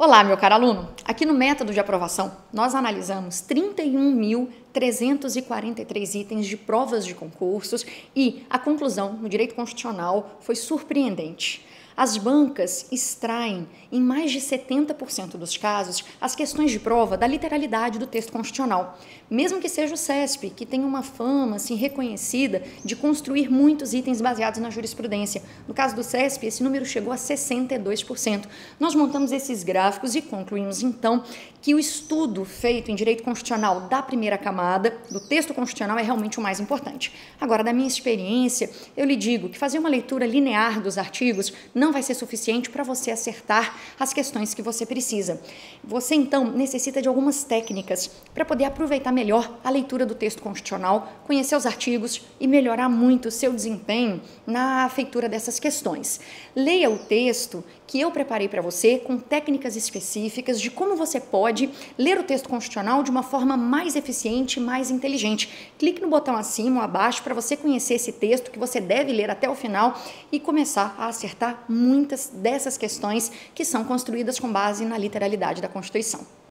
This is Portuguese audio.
Olá, meu caro aluno! Aqui no método de aprovação, nós analisamos 31.343 itens de provas de concursos e a conclusão no direito constitucional foi surpreendente. As bancas extraem, em mais de 70% dos casos, as questões de prova da literalidade do texto constitucional. Mesmo que seja o CESP, que tem uma fama assim, reconhecida de construir muitos itens baseados na jurisprudência. No caso do CESP, esse número chegou a 62%. Nós montamos esses gráficos e concluímos, então, que o estudo feito em direito constitucional da primeira camada, do texto constitucional, é realmente o mais importante. Agora, da minha experiência, eu lhe digo que fazer uma leitura linear dos artigos não vai ser suficiente para você acertar as questões que você precisa. Você, então, necessita de algumas técnicas para poder aproveitar melhor a leitura do texto constitucional, conhecer os artigos e melhorar muito o seu desempenho na feitura dessas questões. Leia o texto que eu preparei para você com técnicas específicas de como você pode ler o texto constitucional de uma forma mais eficiente e mais inteligente. Clique no botão acima ou abaixo para você conhecer esse texto que você deve ler até o final e começar a acertar muitas dessas questões que são construídas com base na literalidade da Constituição.